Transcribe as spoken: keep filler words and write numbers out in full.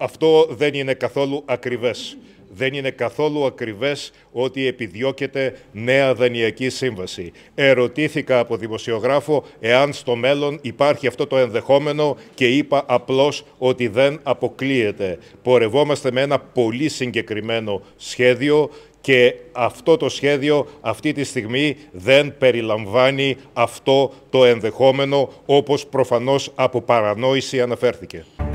αυτό δεν είναι καθόλου ακριβές. Δεν είναι καθόλου ακριβές ότι επιδιώκεται νέα δανειακή σύμβαση. Ερωτήθηκα από δημοσιογράφο εάν στο μέλλον υπάρχει αυτό το ενδεχόμενο και είπα απλώς ότι δεν αποκλείεται. Πορευόμαστε με ένα πολύ συγκεκριμένο σχέδιο και αυτό το σχέδιο αυτή τη στιγμή δεν περιλαμβάνει αυτό το ενδεχόμενο, όπως προφανώς από παρανόηση αναφέρθηκε.